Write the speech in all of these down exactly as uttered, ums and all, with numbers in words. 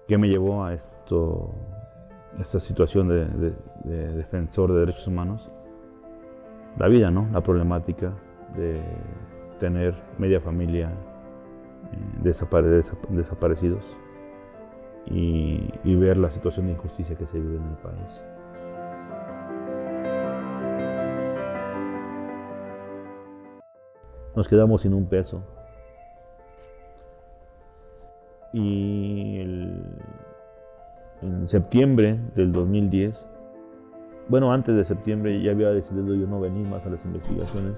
¿Qué me llevó a esto, esta situación de, de, de defensor de derechos humanos? La vida, ¿no? La problemática de tener media familia eh, desapare desap desaparecidos y, y ver la situación de injusticia que se vive en el país. Nos quedamos sin un peso. Y el, en septiembre del dos mil diez, bueno, antes de septiembre ya había decidido yo no venir más a las investigaciones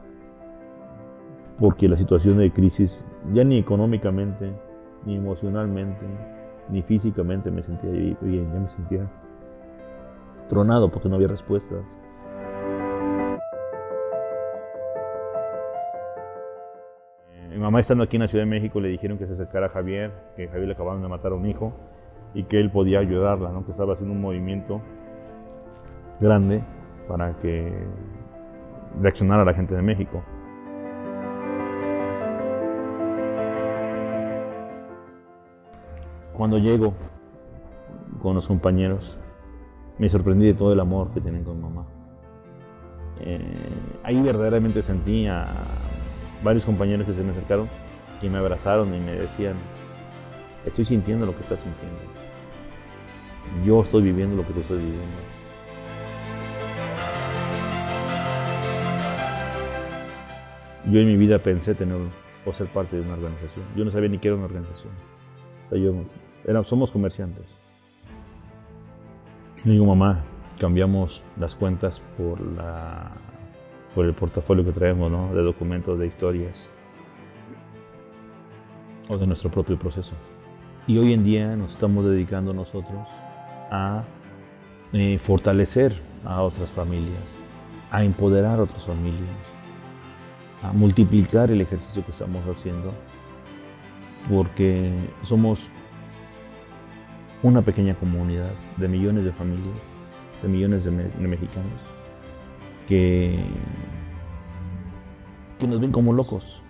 porque la situación de crisis, ya ni económicamente, ni emocionalmente, ni físicamente me sentía bien, ya me sentía tronado porque no había respuestas. Mi mamá, estando aquí en la Ciudad de México, le dijeron que se acercara a Javier, que Javier le acababan de matar a un hijo y que él podía ayudarla, ¿no? Que estaba haciendo un movimiento grande para que reaccionara a la gente de México. Cuando llego con los compañeros, me sorprendí de todo el amor que tienen con mamá. Eh, ahí verdaderamente sentí a varios compañeros que se me acercaron, que me abrazaron y me decían: estoy sintiendo lo que estás sintiendo. Yo estoy viviendo lo que tú estás viviendo. Yo en mi vida pensé tener o ser parte de una organización. Yo no sabía ni qué era una organización. O sea, yo, era, somos comerciantes. Le digo: mamá, cambiamos las cuentas por la... por el portafolio que traemos, ¿no? De documentos, de historias o de nuestro propio proceso. Y hoy en día nos estamos dedicando nosotros a eh, fortalecer a otras familias, a empoderar a otras familias, a multiplicar el ejercicio que estamos haciendo, porque somos una pequeña comunidad de millones de familias, de millones de, me de mexicanos que, que nos ven como locos.